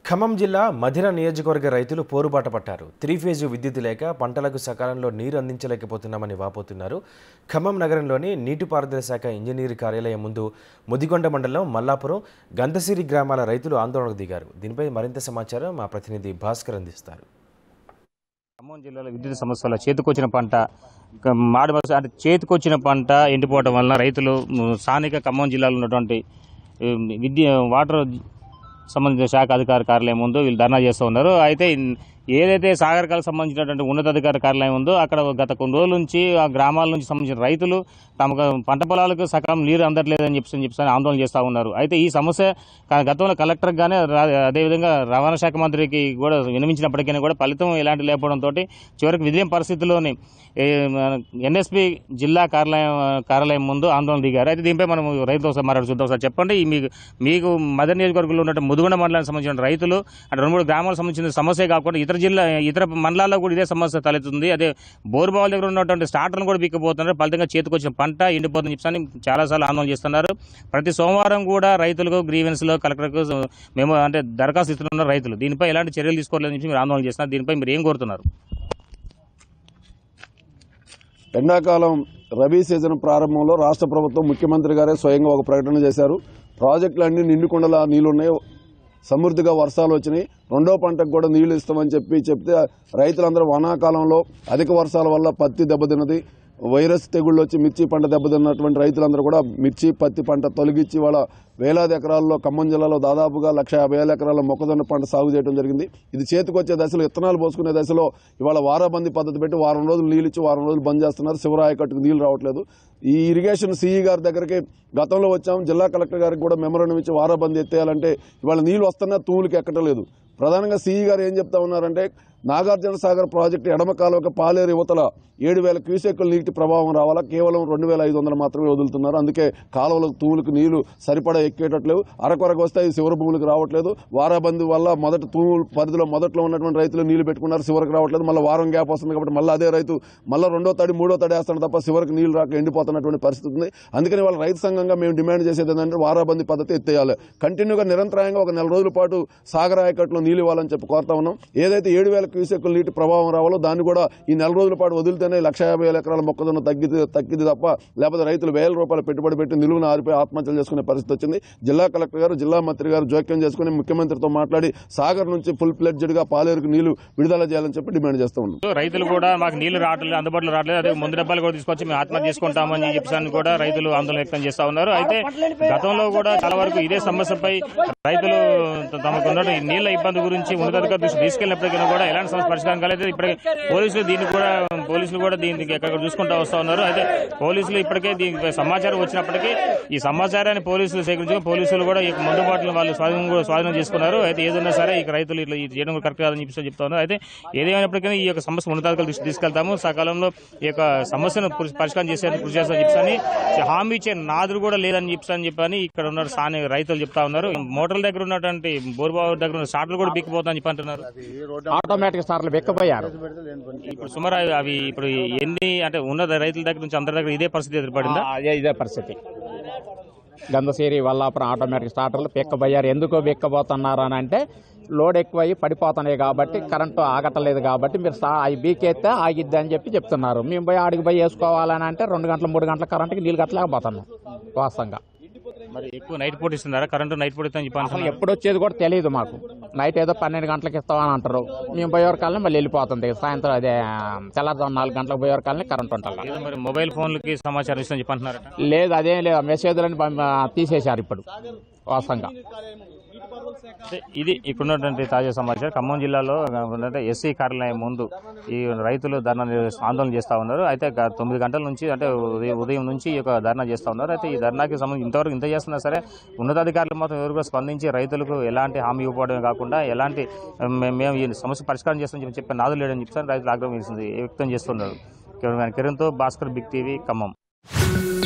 ఖమ్మం జిల్లా మధిర నియోజకవర్గ రైతులు పోరుబాట పట్టారు. 3-ఫేజ్ విద్యుత్ లేక పంటలకు సకాలంలో నీరు అందించలేకపోతున్నామని వాపోతున్నారు. ఖమ్మం నగరంలోని నీటిపారుదల శాఖ ఇంజనీర్ కార్యాలయం ముందు ముదిగొండ మండలం మల్లాపురం, గంధసిరి గ్రామాల రైతులు ఆందోళనకు దిగారు. దీనిపై మరింత సమాచారం మా ప్రతినిధి భాస్కర్ అందిస్తారు. ఖమ్మం జిల్లాలో విద్యుత్ సమస్యల చేతికొచ్చిన పంట అంటే చేతికొచ్చిన పంట ఎండిపోవడం వలన రైతులు స్థానిక ఖమ్మం జిల్లాలో ఉన్నటువంటి వాటర్ సంబంధించిన శాఖ అధికారి కార్యాలయం ముందు వీళ్ళు ధర్నా చేస్తూ ఉన్నారు. అయితే ఏదైతే సాగరికాలకు సంబంధించినటువంటి ఉన్నతాధికారి కార్యాలయం ఉందో అక్కడ గత కొన్ని రోజుల నుంచి ఆ గ్రామాల నుంచి సంబంధించిన రైతులు తమకు పంట పొలాలకు సకాలం నీరు అందట్లేదని చెప్పి ఆందోళన చేస్తూ ఉన్నారు. అయితే ఈ సమస్య గతంలో కలెక్టర్కి కానీ అదేవిధంగా రవాణా శాఖ మంత్రికి కూడా విన్నవించినప్పటికీ కూడా ఫలితం ఇలాంటి లేకపోవడంతో చివరికి విధిలేని పరిస్థితుల్లోని ఎన్ఎస్పీ జిల్లా కార్యాలయం ముందు ఆందోళన దిగారు. అయితే దీనిపై మనం రైతులతో ఒకసారి మాట్లాడి చూద్దాం. సార్ చెప్పండి, మీకు మదర్ నియోజకవర్గంలో ఉన్న ముదిగొండ మండలానికి సంబంధించిన రైతులు అంటే 2-3 గ్రామాలకు సంబంధించిన సమస్య కాకుండా ఇతర మండలాల్లో కూడా ఇదే సమస్య తలెత్తుంది. అదే బోరుబావుల దగ్గర ఉన్నటువంటి స్టార్టర్లు కూడా బిక్కిపోతున్నారు. ఫలితంగా చేతికొచ్చిన పంట ఎండిపోతుందని చెప్పని చాలాసార్లు ఆందోళన చేస్తున్నారు. ప్రతి సోమవారం కూడా రైతులకు గ్రీవెన్స్లో కలెక్టర్కు మేము అంటే దరఖాస్తు ఇస్తున్నారు రైతులు. దీనిపై ఎలాంటి చర్యలు తీసుకోవాలని చెప్పి మీరు ఆందోళన చేస్తున్నారు. దీనిపై మీరు ఏం కోరుతున్నారు? ఎండాకాలం రబీ సీజన్ ప్రారంభంలో రాష్ట్ర ప్రభుత్వం ముఖ్యమంత్రి గారే స్వయంగా ఒక ప్రకటన చేశారు. ప్రాజెక్టులన్నీ నిండుకుండలా నీళ్లున్నాయి, సమృద్ధిగా వర్షాలు వచ్చినాయి, రెండో పంటకు కూడా నీళ్లు ఇస్తామని చెప్తే రైతులందరూ వానాకాలంలో అధిక వర్షాల వల్ల పత్తి దెబ్బతిన్నది, వైరస్ తెగుళ్ళు వచ్చి మిర్చి పంట దెబ్బతిన్నటువంటి రైతులందరూ కూడా మిర్చి పత్తి పంట తొలగించి వాళ్ళ వేలాది ఎకరాల్లో ఖమ్మం జిల్లాలో దాదాపుగా 150,000 ఎకరాల మొక్కజొన్న పంట సాగు చేయడం జరిగింది. ఇది చేతికొచ్చే దశలో విత్తనాలు పోసుకునే దశలో ఇవాళ వారాబందీ పద్ధతి పెట్టి వారం రోజులు నీళ్ళు ఇచ్చి వారం రోజులు బంద్ చేస్తున్నారు. శివరాయకట్టుకు నీళ్లు రావట్లేదు. ఈ ఇరిగేషన్ సిఈ గారి దగ్గరికి గతంలో వచ్చాం, జిల్లా కలెక్టర్ గారికి కూడా మెమోరాండం ఇచ్చి వారాబందీ ఎత్తేయాలంటే ఇవాళ నీళ్లు వస్తున్నా తూములకి ఎక్కటలేదు. ప్రధానంగా సిఈ గారు ఏం చెప్తా ఉన్నారంటే నాగార్జున సాగర్ ప్రాజెక్టు ఎడమ కాలువకి పాలేరు యువతల 7,000 క్యూసెక్కుల నీటి ప్రభావం రావాలా, కేవలం 2,500 మాత్రమే వదులుతున్నారు. అందుకే కాలువలకు తూములకు నీళ్లు సరిపడా ఎక్కేటట్లేవు, అరకొరకు వస్తాయి, శివర భూములకు రావట్లేదు. వారాబందీ వల్ల మొదటి తూముల పరిధిలో మొదట్లో ఉన్నటువంటి రైతులు నీళ్లు పెట్టుకున్నారు, శివరకు రావట్లేదు. మళ్ళీ వారం గ్యాప్ వస్తుంది కాబట్టి మళ్ళీ అదే రైతు మళ్ళీ 2వ తడి 3వ తడి వేస్తాడు తప్ప శివరకు నీళ్లు రాక ఎండిపోతున్నటువంటి పరిస్థితి ఉంది. అందుకని వాళ్ళ రైతు సంఘంగా మేము డిమాండ్ చేసేది ఏంటంటే వారాబందీ పద్ధతి ఎత్తేయాలి. కంటిన్యూగా నిరంతరాయంగా ఒక 4 రోజుల పాటు సాగర్ ఆయకట్లో నీళ్లు ఇవ్వాలని చెప్పి కోరుతా ఉన్నాం. ఏదైతే 7,000 క్యూసెక్కుల నీటి ప్రభావం రావాలో దాన్ని కూడా ఈ 4 రోజుల పాటు వదిలితేనే 150,000 ఎకరాల మొక్కజొన్న తగ్గిది తప్ప లేకపోతే రైతులు ₹1,000 పెట్టుబడి పెట్టి నిలువున ఆరిపోయి ఆత్మహత్యలు చేసుకునే పరిస్థితి వచ్చింది. జిల్లా కలెక్టర్ గారు, జిల్లా మంత్రి గారు జోక్యం చేసుకుని ముఖ్యమంత్రితో మాట్లాడి సాగర్ నుంచి ఫుల్ ప్లెడ్జ్డ్ గా పాలేరుకు నీళ్లు విడుదల చేయాలని చెప్పి డిమాండ్ చేస్తూ ఉన్నాం. రైతులు కూడా మాకు నీళ్లు రావట్లేదు, అందుబాటులో రావట్లేదు, అదే ముందు డబ్బాలు కూడా తీసుకొచ్చి మేము ఆత్మహత్య చేసుకుంటామని చెప్పి కూడా రైతులు ఆందోళన వ్యక్తం చేస్తా ఉన్నారు. అయితే గతంలో కూడా చాలా వరకు ఇదే సమస్యపై రైతులు తమకు ఉన్న నీళ్ల ఇబ్బంది గురించి ఉన్నతాధికారుల దృష్టి తీసుకెళ్లినప్పటికీ కూడా ఎలాంటి సమస్య పరిష్కారం కాలేదు. ఇప్పటికే పోలీసులు కూడా దీనికి ఎక్కడ చూసుకుంటూ వస్తా ఉన్నారు. అయితే పోలీసులు ఇప్పటికే దీనికి సమాచారం వచ్చినప్పటికీ ఈ సమాచారాన్ని పోలీసులు సేకరించి పోలీసులు కూడా ఈ మందు బాటలు వాళ్ళు స్వాధీనం చేసుకున్నారు. అయితే ఏదైనా సరే ఇక రైతులు ఇట్లా చేయడం కూడా కరెక్ట్ కాదని చెప్పి చెప్తా ఉన్నారు. అయితే ఏదేమైనప్పటికీ ఈ యొక్క సమస్య ఉన్నతాధికారుల దృష్టి తీసుకెళ్తాము, సకాలంలో ఈ యొక్క సమస్యను పరిష్కారం చేసేందుకు కృషి చేస్తామని చెప్పని హామీ ఇచ్చే నాదురు కూడా లేదని చెప్పని ఇక్కడ ఉన్న స్థానిక రైతులు చెప్తా ఉన్నారు. మోటార్ల దగ్గర ఉన్నటువంటి బోర్బావు దగ్గర ఉన్న స్టార్ట్లు కూడా బిక్కిపోతామని చెప్పి అంటున్నారు. ఆటోమేటిక్ స్టార్ట్లు బిక్కిపోయారు. ఇప్పుడు సుమారు అవి ఇప్పుడు ఎన్ని అంటే ఉన్న రైతుల దగ్గర నుంచి అందరి దగ్గర ఇదే పరిస్థితి ఎదురుపడిందా? ఇదే పరిస్థితి. గంధసేరి వల్లాపురం ఆటోమేటిక్ స్టార్టర్లు బిక్కబోయారు. ఎందుకో బిక్కబోతున్నారు అని అంటే లోడ్ ఎక్కువయ్యి పడిపోతున్నాయి కాబట్టి, కరెంటు ఆగట్లేదు కాబట్టి మీరు అవి బీకెత్తే ఆగిద్ది అని చెప్తున్నారు. మేము పోయి ఆడికి పోయి వేసుకోవాలని అంటే 2 గంటలు 3 గంటల కరెంటుకి నీళ్ళు కట్టలేకపోతున్నాం వాస్తవంగా. మరి ఎక్కువ నైట్ పూట ఇస్తున్నారా కరెంటు? నైట్ పూట ఇస్తామని చెప్పి ఎప్పుడు వచ్చేది కూడా తెలియదు మాకు. నైట్ ఏదో 12 గంటలకు ఇస్తామని అంటారు. మేము పోయేవరకాలని మళ్ళీ వెళ్ళిపోతుంది. సాయంత్రం అదే తెల్లారుజాము 4 గంటలకు పోయేవరకాలని కరెంట్ ఉంటుంది. మరి మొబైల్ ఫోన్లకి సమాచారం ఇస్తామని చెప్పి అంటున్నారు. లేదు, అదేం లేదు, మెసేజ్లని తీసేశారు ఇప్పుడు వాస్తవంగా. ఇది ఇక్కడున్నటువంటి తాజా సమాచారం. ఖమ్మం జిల్లాలో ఎస్సీ కార్యాలయం ముందు ఈ రైతులు ధర్నా ఆందోళన చేస్తా ఉన్నారు. అయితే 9 గంటల నుంచి అంటే ఉదయం నుంచి ఈ యొక్క ధర్నా చేస్తా ఉన్నారు. అయితే ఈ ధర్నాకి సంబంధించి ఇంతవరకు ఇంత చేస్తున్నా సరే ఉన్నతాధికారులు మాత్రం ఎవరు స్పందించి రైతులకు ఎలాంటి హామీ ఇవ్వడమే కాకుండా ఎలాంటి మేము ఈ సమస్య పరిష్కారం చేస్తామని చెప్పి నాదులు లేడని చెప్పి రైతులు ఆగ్రహం వ్యక్తం చేస్తున్నారు. కిరణ్తో భాస్కర్, బిగ్ టీవీ, ఖమ్మం.